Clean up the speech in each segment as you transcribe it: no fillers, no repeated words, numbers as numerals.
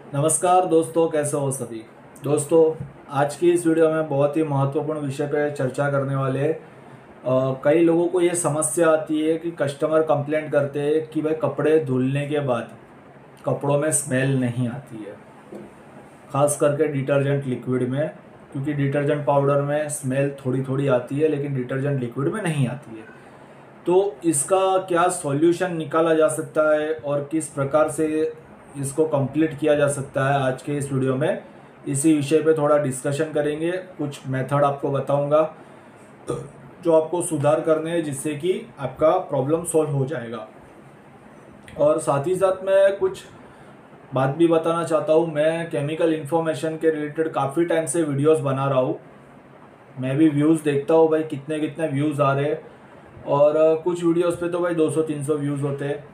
नमस्कार दोस्तों, कैसे हो सभी दोस्तों। आज की इस वीडियो में बहुत ही महत्वपूर्ण विषय पर चर्चा करने वाले हैं। कई लोगों को ये समस्या आती है कि कस्टमर कंप्लेंट करते हैं कि भाई कपड़े धुलने के बाद कपड़ों में स्मेल नहीं आती है, खास करके डिटर्जेंट लिक्विड में। क्योंकि डिटर्जेंट पाउडर में स्मेल थोड़ी थोड़ी आती है लेकिन डिटर्जेंट लिक्विड में नहीं आती है। तो इसका क्या सॉल्यूशन निकाला जा सकता है और किस प्रकार से इसको कंप्लीट किया जा सकता है, आज के इस वीडियो में इसी विषय पे थोड़ा डिस्कशन करेंगे। कुछ मेथड आपको बताऊंगा जो आपको सुधार करने हैं, जिससे कि आपका प्रॉब्लम सॉल्व हो जाएगा। और साथ ही साथ मैं कुछ बात भी बताना चाहता हूँ। मैं केमिकल इन्फॉर्मेशन के रिलेटेड काफ़ी टाइम से वीडियोस बना रहा हूँ। मैं भी व्यूज़ देखता हूँ भाई कितने कितने व्यूज़ आ रहे हैं, और कुछ वीडियोस पे तो भाई 200-300 व्यूज़ होते हैं।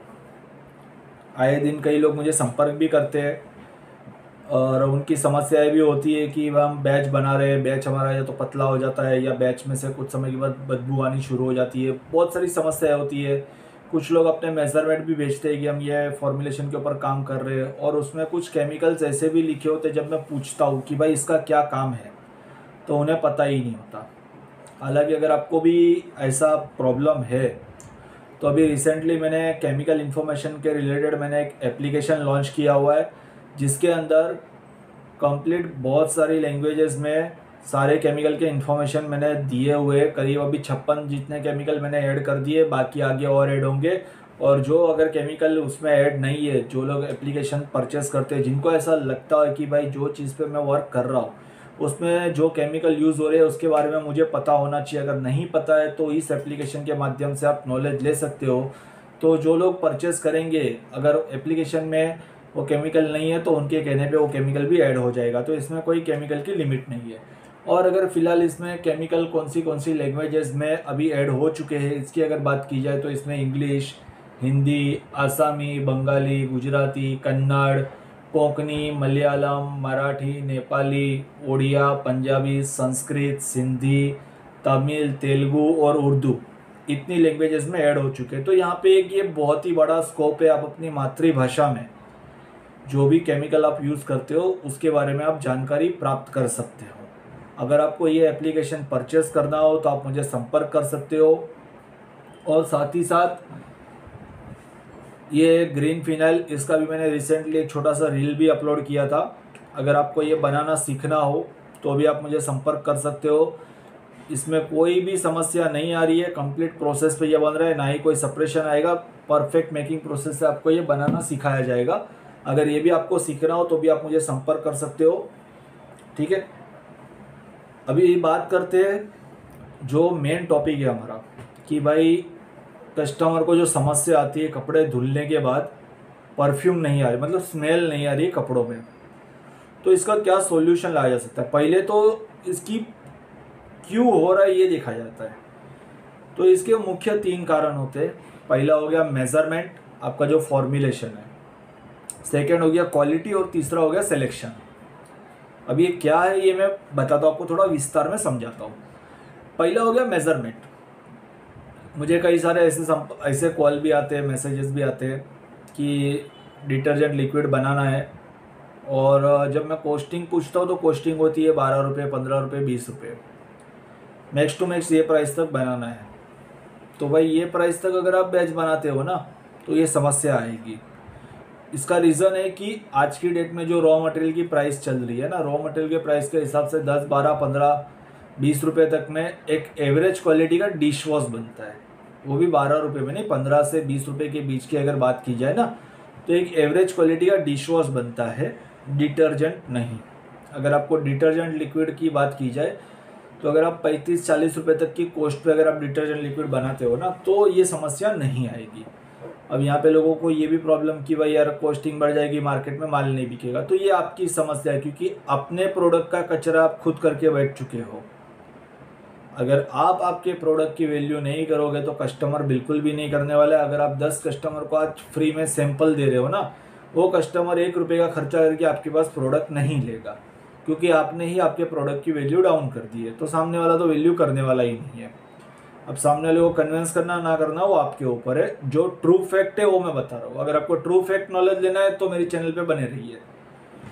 आए दिन कई लोग मुझे संपर्क भी करते हैं और उनकी समस्याएं भी होती है कि वह हम बैच बना रहे हैं, बैच हमारा या तो पतला हो जाता है या बैच में से कुछ समय के बाद बदबू आनी शुरू हो जाती है। बहुत सारी समस्याएं होती है। कुछ लोग अपने मेजरमेंट भी भेजते हैं कि हम ये फॉर्मुलेशन के ऊपर काम कर रहे हैं, और उसमें कुछ केमिकल्स ऐसे भी लिखे होते हैं, जब मैं पूछता हूँ कि भाई इसका क्या काम है तो उन्हें पता ही नहीं होता। हालांकि अगर आपको भी ऐसा प्रॉब्लम है तो अभी रिसेंटली मैंने केमिकल इन्फॉर्मेशन के रिलेटेड मैंने एक एप्लीकेशन लॉन्च किया हुआ है, जिसके अंदर कंप्लीट बहुत सारी लैंग्वेजेस में सारे केमिकल के इन्फॉर्मेशन मैंने दिए हुए। करीब अभी 56 जितने केमिकल मैंने ऐड कर दिए, बाकी आगे और ऐड होंगे। और जो अगर केमिकल उसमें ऐड नहीं है, जो लोग एप्लीकेशन परचेस करते हैं, जिनको ऐसा लगता है कि भाई जो चीज़ पे मैं वर्क कर रहा हूँ उसमें जो केमिकल यूज़ हो रहे हैं उसके बारे में मुझे पता होना चाहिए। अगर नहीं पता है तो इस एप्लीकेशन के माध्यम से आप नॉलेज ले सकते हो। तो जो लोग परचेस करेंगे, अगर एप्लीकेशन में वो केमिकल नहीं है तो उनके कहने पे वो केमिकल भी ऐड हो जाएगा। तो इसमें कोई केमिकल की लिमिट नहीं है। और अगर फिलहाल इसमें केमिकल कौन सी लैंग्वेजेस में अभी ऐड हो चुके हैं, इसकी अगर बात की जाए तो इसमें इंग्लिश, हिंदी, आसामी, बंगाली, गुजराती, कन्नड़, कोंकणी, मलयालम, मराठी, नेपाली, ओडिया, पंजाबी, संस्कृत, सिंधी, तमिल, तेलुगु और उर्दू, इतनी लैंग्वेजेस में ऐड हो चुके हैं। तो यहाँ पे एक ये बहुत ही बड़ा स्कोप है। आप अपनी मातृभाषा में जो भी केमिकल आप यूज़ करते हो उसके बारे में आप जानकारी प्राप्त कर सकते हो। अगर आपको ये एप्लीकेशन परचेस करना हो तो आप मुझे संपर्क कर सकते हो। और साथ ही साथ ये ग्रीन फिनाइल, इसका भी मैंने रिसेंटली एक छोटा सा रील भी अपलोड किया था। अगर आपको ये बनाना सीखना हो तो भी आप मुझे संपर्क कर सकते हो। इसमें कोई भी समस्या नहीं आ रही है, कंप्लीट प्रोसेस पे ये बन रहा है, ना ही कोई सेपरेशन आएगा। परफेक्ट मेकिंग प्रोसेस से आपको ये बनाना सिखाया जाएगा। अगर ये भी आपको सीखना हो तो भी आप मुझे संपर्क कर सकते हो, ठीक है। अभी बात करते हैं जो मेन टॉपिक है हमारा, कि भाई कस्टमर को जो समस्या आती है कपड़े धुलने के बाद परफ्यूम नहीं आ रही, मतलब स्मेल नहीं आ रही है कपड़ों में, तो इसका क्या सॉल्यूशन लाया जा सकता है। पहले तो इसकी क्यों हो रहा है ये देखा जाता है। तो इसके मुख्य 3 कारण होते हैं। पहला हो गया मेजरमेंट, आपका जो फॉर्मुलेशन है। सेकेंड हो गया क्वालिटी, और तीसरा हो गया सिलेक्शन। अब ये क्या है ये मैं बताता हूँ आपको, थोड़ा विस्तार में समझाता हूँ। पहला हो गया मेजरमेंट। मुझे कई सारे ऐसे कॉल भी आते हैं, मैसेजेस भी आते हैं कि डिटर्जेंट लिक्विड बनाना है, और जब मैं कॉस्टिंग पूछता हूँ तो कॉस्टिंग होती है 12 रुपये, 15 रुपये, 20 रुपये, मैक्स टू मैक्स ये प्राइस तक बनाना है। तो भाई ये प्राइस तक अगर आप बैच बनाते हो ना तो ये समस्या आएगी। इसका रीज़न है कि आज की डेट में जो रॉ मटेरियल की प्राइस चल रही है ना, रॉ मटेरियल के प्राइस के हिसाब से 10, 12, 15, 20 रुपये तक में एक एवरेज क्वालिटी का डिश वॉश बनता है। वो भी 12 रुपये में नहीं, 15 से 20 रुपये के बीच की अगर बात की जाए ना, तो एक एवरेज क्वालिटी का डिश वॉश बनता है, डिटर्जेंट नहीं। अगर आपको डिटर्जेंट लिक्विड की बात की जाए तो अगर आप 35-40 रुपये तक की कॉस्ट पे अगर आप डिटर्जेंट लिक्विड बनाते हो ना तो ये समस्या नहीं आएगी। अब यहाँ पे लोगों को ये भी प्रॉब्लम कि भाई यार कॉस्टिंग बढ़ जाएगी, मार्केट में माल नहीं बिकेगा, तो ये आपकी समस्या है, क्योंकि अपने प्रोडक्ट का कचरा आप खुद करके बैठ चुके हो। अगर आप आपके प्रोडक्ट की वैल्यू नहीं करोगे तो कस्टमर बिल्कुल भी नहीं करने वाला है। अगर आप 10 कस्टमर को आज फ्री में सैंपल दे रहे हो ना, वो कस्टमर 1 रुपये का खर्चा करके आपके पास प्रोडक्ट नहीं लेगा, क्योंकि आपने ही आपके प्रोडक्ट की वैल्यू डाउन कर दी है। तो सामने वाला तो वैल्यू करने वाला ही नहीं है। अब सामने वाले को कन्विंस करना ना करना वो आपके ऊपर है। जो ट्रू फैक्ट है वो मैं बता रहा हूँ। अगर आपको ट्रू फैक्ट नॉलेज लेना है तो मेरे चैनल पे बने रहिए।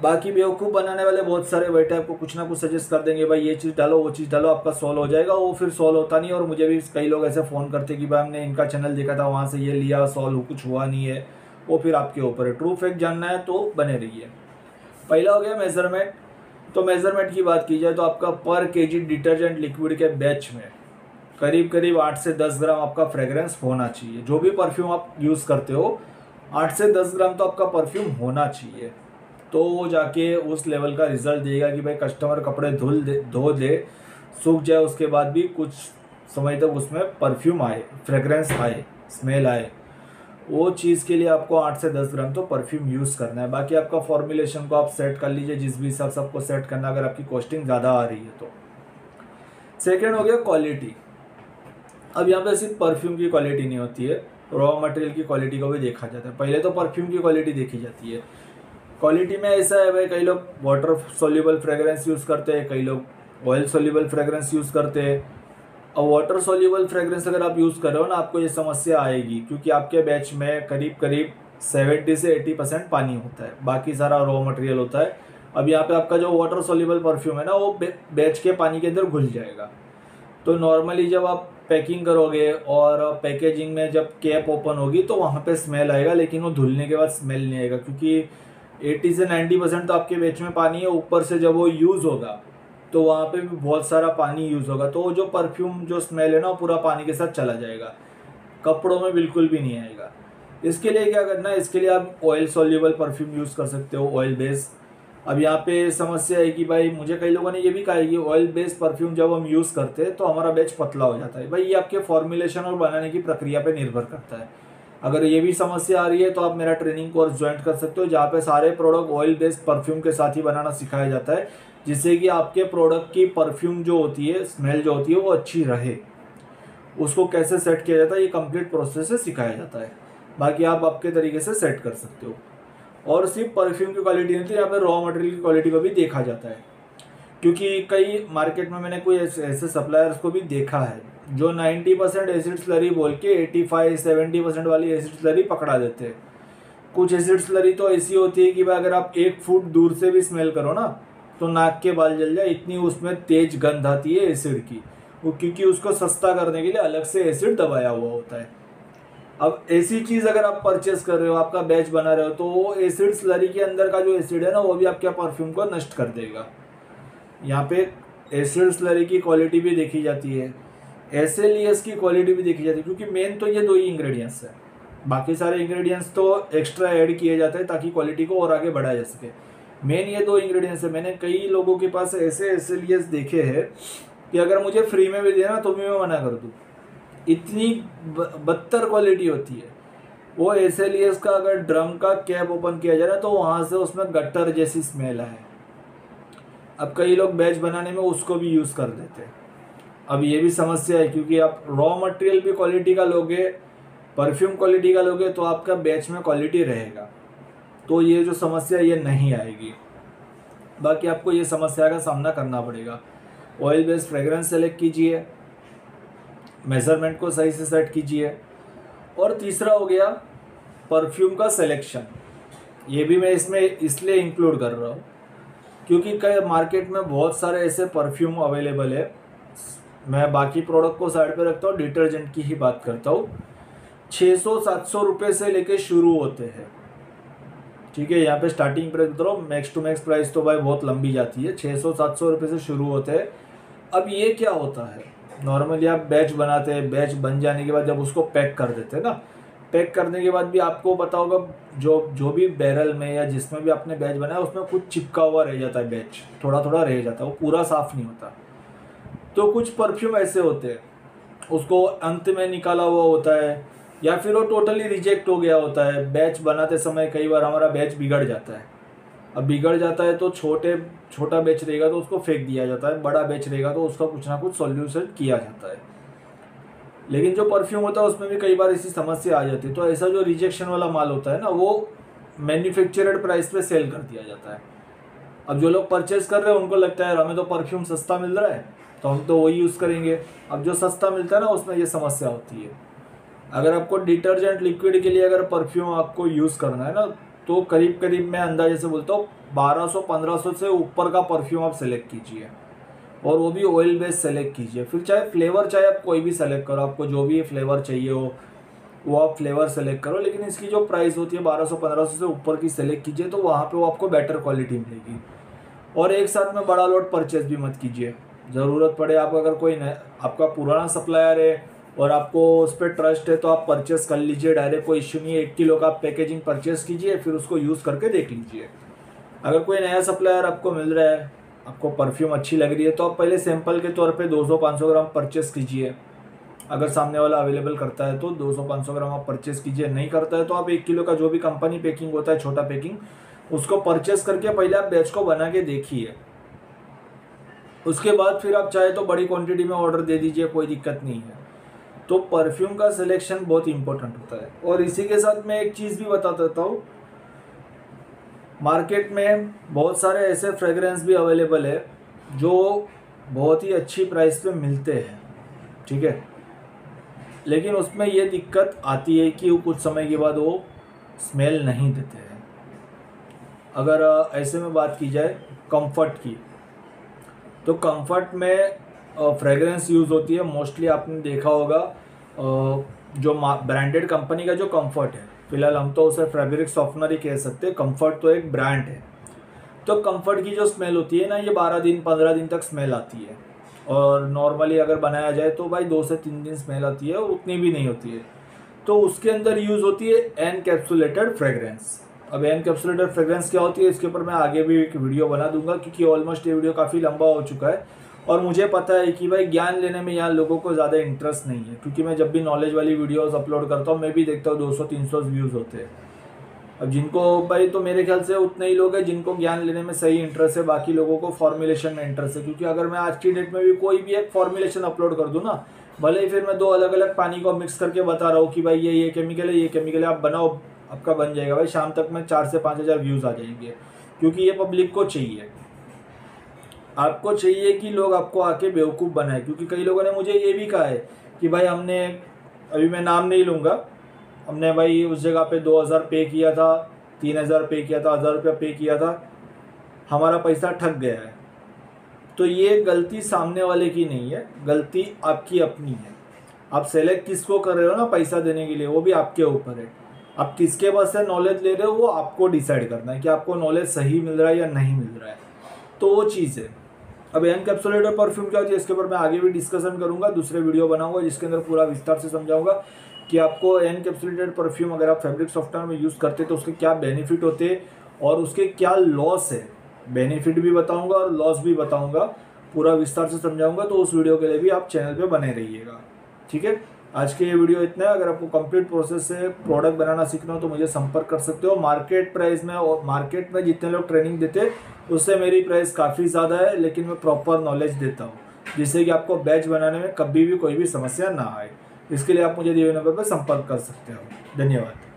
बाकी बेवकूफ़ बनाने वाले बहुत सारे बैठे आपको कुछ ना कुछ सजेस्ट कर देंगे, भाई ये चीज़ डालो वो चीज़ डालो आपका सॉल्व हो जाएगा, वो फिर सॉल्व होता नहीं है। और मुझे भी कई लोग ऐसे फ़ोन करते कि भाई हमने इनका चैनल देखा था, वहाँ से ये लिया, सॉल्व कुछ हुआ नहीं है। वो फिर आपके ऊपर है। ट्रू फैक्ट जानना है तो बने रहिए। पहला हो गया मेज़रमेंट। तो मेज़रमेंट की बात की जाए तो आपका पर केजी डिटर्जेंट लिक्विड के बैच में करीब करीब 8 से 10 ग्राम आपका फ्रेग्रेंस होना चाहिए। जो भी परफ्यूम आप यूज़ करते हो 8 से 10 ग्राम तो आपका परफ्यूम होना चाहिए। तो वो जाके उस लेवल का रिजल्ट देगा कि भाई कस्टमर कपड़े धो दे, सूख जाए, उसके बाद भी कुछ समय तक उसमें परफ्यूम आए, फ्रेग्रेंस आए, स्मेल आए। वो चीज़ के लिए आपको 8 से 10 ग्राम तो परफ्यूम यूज़ करना है। बाकी आपका फॉर्मुलेशन को आप सेट कर लीजिए, जिस भी हिसाब से आपको सेट करना, अगर आपकी कॉस्टिंग ज़्यादा आ रही है तो। सेकेंड हो गया क्वालिटी। अब यहाँ पे सिर्फ परफ्यूम की क्वालिटी नहीं होती है, रॉ मटेरियल की क्वालिटी को भी देखा जाता है। पहले तो परफ्यूम की क्वालिटी देखी जाती है। क्वालिटी में ऐसा है भाई, कई लोग वाटर सोल्यूबल फ्रेग्रेंस यूज़ करते हैं, कई लोग ऑयल सोल्यूबल फ्रेग्रेंस यूज़ करते हैं। अब वाटर सोल्यूबल फ्रेग्रेंस अगर आप यूज़ कर रहे हो ना, आपको ये समस्या आएगी, क्योंकि आपके बैच में करीब करीब 70 से 80% पानी होता है, बाकी सारा रॉ मटेरियल होता है। अब यहाँ पे आपका जो वाटर सोल्यूबल परफ्यूम है ना, वो बैच के पानी के अंदर घुल जाएगा। तो नॉर्मली जब आप पैकिंग करोगे और पैकेजिंग में जब कैप ओपन होगी तो वहाँ पे स्मेल आएगा, लेकिन वो धुलने के बाद स्मेल नहीं आएगा, क्योंकि 80 से 90% तो आपके बैच में पानी है। ऊपर से जब वो यूज़ होगा तो वहाँ पे भी बहुत सारा पानी यूज़ होगा, तो वो जो परफ्यूम जो स्मेल है ना, वो पूरा पानी के साथ चला जाएगा, कपड़ों में बिल्कुल भी नहीं आएगा। इसके लिए क्या करना है, इसके लिए आप ऑयल सोल्यूबल परफ्यूम यूज़ कर सकते हो, ऑयल बेस। अब यहाँ पे समस्या है कि भाई मुझे कई लोगों ने ये भी कहा है कि ऑयल बेस्ड परफ्यूम जब हम यूज़ करते हैं तो हमारा बैच पतला हो जाता है। भाई ये आपके फॉर्मुलेशन और बनाने की प्रक्रिया पे निर्भर करता है। अगर ये भी समस्या आ रही है तो आप मेरा ट्रेनिंग कोर्स ज्वाइन कर सकते हो, जहाँ पे सारे प्रोडक्ट ऑयल बेस्ड परफ्यूम के साथ ही बनाना सिखाया जाता है, जिससे कि आपके प्रोडक्ट की परफ्यूम जो होती है, स्मेल जो होती है, वो अच्छी रहे। उसको कैसे सेट किया जाता है ये कंप्लीट प्रोसेस से सिखाया जाता है। बाकी आप आपके तरीके से सेट कर सकते हो। और सिर्फ परफ्यूम की क्वालिटी नहीं, तो यहाँ पे रॉ मटेरियल की क्वालिटी को भी देखा जाता है, क्योंकि कई मार्केट में मैंने कोई ऐसे सप्लायर्स को भी देखा है जो 90% एसिड स्लरी बोल के 85-70% वाली एसिड स्लरी पकड़ा देते हैं। कुछ एसिड स्लरी तो ऐसी होती है कि भाई अगर आप 1 फुट दूर से भी स्मेल करो ना तो नाक के बाल जल जाए, इतनी उसमें तेज गंध आती है एसिड की। वो क्योंकि उसको सस्ता करने के लिए अलग से एसिड दबाया हुआ होता है। अब ऐसी चीज़ अगर आप परचेस कर रहे हो, आपका बैच बना रहे हो, तो वो एसिड स्लरी के अंदर का जो एसिड है ना, वो भी आपके परफ्यूम को नष्ट कर देगा। यहाँ पे एसिड स्लरी की क्वालिटी भी देखी जाती है, एसएलईएस की क्वालिटी भी देखी जाती है, क्योंकि मेन तो ये 2 ही इंग्रेडिएंट्स है। बाकी सारे इंग्रेडिएंट्स तो एक्स्ट्रा ऐड किए जाते हैं ताकि क्वालिटी को और आगे बढ़ाया जा सके। मेन ये 2 इंग्रेडिएंट्स है। मैंने कई लोगों के पास ऐसे एसएलईएस देखे हैं कि अगर मुझे फ्री में भी देना तो भी मैं मना कर दूँ, इतनी बदतर क्वालिटी होती है। वो एसएलईएस का अगर ड्रम का कैप ओपन किया जाए ना तो वहाँ से उसमें गट्टर जैसी स्मेल है। अब कई लोग बैच बनाने में उसको भी यूज़ कर देते हैं। अब ये भी समस्या है, क्योंकि आप रॉ मटेरियल भी क्वालिटी का लोगे, परफ्यूम क्वालिटी का लोगे, तो आपका बैच में क्वालिटी रहेगा, तो ये जो समस्या ये नहीं आएगी। बाकी आपको ये समस्या का सामना करना पड़ेगा। ऑयल बेस्ड फ्रेग्रेंस सेलेक्ट कीजिए, मेजरमेंट को सही से सेट कीजिए। और तीसरा हो गया परफ्यूम का सिलेक्शन। ये भी मैं इसमें इसलिए इंक्लूड कर रहा हूँ क्योंकि कई मार्केट में बहुत सारे ऐसे परफ्यूम अवेलेबल है। मैं बाकी प्रोडक्ट को साइड पे रखता हूँ, डिटर्जेंट की ही बात करता हूँ। 600-700 रुपये से लेके शुरू होते हैं, ठीक है। यहाँ पे स्टार्टिंग प्राइस बता रहा हूँ, मैक्स टू मैक्स प्राइस तो भाई बहुत लंबी जाती है, 600-700 रुपये से शुरू होते हैं। अब ये क्या होता है, नॉर्मली आप बैच बनाते हैं, बैच बन जाने के बाद जब उसको पैक कर देते हैं ना, पैक करने के बाद भी आपको पता होगा जो भी बैरल में या जिसमें भी आपने बैच बनाया उसमें कुछ चिपका हुआ रह जाता है, बैच थोड़ा थोड़ा रह जाता है, वो पूरा साफ नहीं होता। तो कुछ परफ्यूम ऐसे होते हैं उसको अंत में निकाला हुआ होता है, या फिर वो टोटली रिजेक्ट हो गया होता है। बैच बनाते समय कई बार हमारा बैच बिगड़ जाता है। अब बिगड़ जाता है तो छोटा बैच रहेगा तो उसको फेंक दिया जाता है, बड़ा बैच रहेगा तो उसका कुछ ना कुछ सॉल्यूशन किया जाता है। लेकिन जो परफ्यूम होता है उसमें भी कई बार ऐसी समस्या आ जाती है, तो ऐसा जो रिजेक्शन वाला माल होता है ना, वो मैन्युफैक्चरर्ड प्राइस पे सेल कर दिया जाता है। अब जो लोग परचेज कर रहे हैं उनको लगता है हमें तो परफ्यूम सस्ता मिल रहा है तो हम तो वही यूज़ करेंगे। अब जो सस्ता मिलता है ना उसमें ये समस्या होती है। अगर आपको डिटर्जेंट लिक्विड के लिए अगर परफ्यूम आपको यूज़ करना है ना, तो करीब करीब मैं अंदाजे से बोलता हूँ 1200-1500 से ऊपर का परफ्यूम आप सेलेक्ट कीजिए, और वो भी ऑयल बेस्ड सेलेक्ट कीजिए। फिर चाहे फ्लेवर, चाहे आप कोई भी सेलेक्ट करो, आपको जो भी फ्लेवर चाहिए हो वो आप फ्लेवर सेलेक्ट करो, लेकिन इसकी जो प्राइस होती है 1200-1500 से ऊपर की सेलेक्ट कीजिए, तो वहाँ पे वो आपको बेटर क्वालिटी मिलेगी। और एक साथ में बड़ा लॉट परचेज भी मत कीजिए। ज़रूरत पड़े आप, अगर कोई आपका पुराना सप्लायर है और आपको उस पर ट्रस्ट है तो आप परचेस कर लीजिए डायरेक्ट, कोई इश्यू नहीं है। 1 किलो का आप पैकेजिंग परचेस कीजिए, फिर उसको यूज़ करके देख लीजिए। अगर कोई नया सप्लायर आपको मिल रहा है, आपको परफ्यूम अच्छी लग रही है, तो आप पहले सैंपल के तौर पे 200-500 ग्राम परचेस कीजिए। अगर सामने वाला अवेलेबल करता है तो 200-500 ग्राम आप परचेस कीजिए, नहीं करता है तो आप 1 किलो का जो भी कंपनी पैकिंग होता है, छोटा पैकिंग, उसको परचेस करके पहले आप बैच को बना के देखिए। उसके बाद फिर आप चाहे तो बड़ी क्वांटिटी में ऑर्डर दे दीजिए, कोई दिक्कत नहीं है। तो परफ्यूम का सिलेक्शन बहुत इंपॉर्टेंट होता है। और इसी के साथ मैं एक चीज़ भी बता देता हूँ, मार्केट में बहुत सारे ऐसे फ्रेगरेंस भी अवेलेबल है जो बहुत ही अच्छी प्राइस पे मिलते हैं, ठीक है, लेकिन उसमें ये दिक्कत आती है कि कुछ समय के बाद वो स्मेल नहीं देते हैं। अगर ऐसे में बात की जाए कंफर्ट की, तो कंफर्ट में फ्रेगरेंस यूज़ होती है मोस्टली, आपने देखा होगा जो ब्रांडेड कंपनी का जो कंफर्ट है, फिलहाल हम तो उसे फैब्रिक सॉफ्टनर ही कह सकते हैं, कंफर्ट तो एक ब्रांड है। तो कंफर्ट की जो स्मेल होती है ना, ये 12 दिन 15 दिन तक स्मेल आती है, और नॉर्मली अगर बनाया जाए तो भाई 2 से 3 दिन स्मेल आती है, उतनी भी नहीं होती है। तो उसके अंदर यूज़ होती है एनकैप्सुलेटेड फ्रेगरेंस। अब एनकैप्सुलेटेड फ्रेगरेंस क्या होती है, इसके ऊपर मैं आगे भी एक वीडियो बना दूंगा, क्योंकि ऑलमोस्ट ये वीडियो काफ़ी लंबा हो चुका है और मुझे पता है कि भाई ज्ञान लेने में यहाँ लोगों को ज़्यादा इंटरेस्ट नहीं है, क्योंकि मैं जब भी नॉलेज वाली वीडियोस अपलोड करता हूँ मैं भी देखता हूँ 200-300 व्यूज़ होते हैं। अब जिनको भाई, तो मेरे ख्याल से उतने ही लोग हैं जिनको ज्ञान लेने में सही इंटरेस्ट है, बाकी लोगों को फॉर्मुलेशन में इंटरेस्ट है। क्योंकि अगर मैं आज की डेट में भी कोई भी एक फॉर्मुलेशन अपलोड कर दूँ ना, भले ही फिर मैं 2 अलग अलग पानी को मिक्स करके बता रहा हूँ कि भाई ये केमिकल है, ये केमिकल है, आप बनाओ, आपका बन जाएगा भाई, शाम तक में 4 से 5 हज़ार व्यूज़ आ जाएंगे। क्योंकि ये पब्लिक को चाहिए, आपको चाहिए कि लोग आपको आके बेवकूफ़ बनाए। क्योंकि कई लोगों ने मुझे ये भी कहा है कि भाई हमने, अभी मैं नाम नहीं लूँगा, हमने भाई उस जगह पे 2000 पे किया था, 3000 पे किया था, 1000 रुपया पे किया था, हमारा पैसा ठग गया है। तो ये गलती सामने वाले की नहीं है, गलती आपकी अपनी है। आप सेलेक्ट किसको कर रहे हो ना पैसा देने के लिए, वो भी आपके ऊपर है। आप किसके पास से नॉलेज ले रहे हो वो आपको डिसाइड करना है कि आपको नॉलेज सही मिल रहा है या नहीं मिल रहा है, तो वो चीज़ है। अब एनकैप्सुलेटेड परफ्यूम क्या होती है, इसके ऊपर मैं आगे भी डिस्कशन करूंगा, दूसरे वीडियो बनाऊंगा जिसके अंदर पूरा विस्तार से समझाऊंगा कि आपको एनकैप्सुलेटेड परफ्यूम अगर आप फैब्रिक सॉफ्टवेयर में यूज़ करते तो उसके क्या बेनिफिट होते हैं और उसके क्या लॉस है। बेनिफिट भी बताऊंगा और लॉस भी बताऊंगा, पूरा विस्तार से समझाऊंगा। तो उस वीडियो के लिए भी आप चैनल पे बने रहिएगा, ठीक है। आज के ये वीडियो इतना है। अगर आपको कंप्लीट प्रोसेस से प्रोडक्ट बनाना सीखना हो तो मुझे संपर्क कर सकते हो। मार्केट प्राइस में, और मार्केट में जितने लोग ट्रेनिंग देते उससे मेरी प्राइस काफ़ी ज़्यादा है, लेकिन मैं प्रॉपर नॉलेज देता हूँ जिससे कि आपको बैच बनाने में कभी भी कोई भी समस्या ना आए। इसके लिए आप मुझे दिए नंबर पर संपर्क कर सकते हो। धन्यवाद।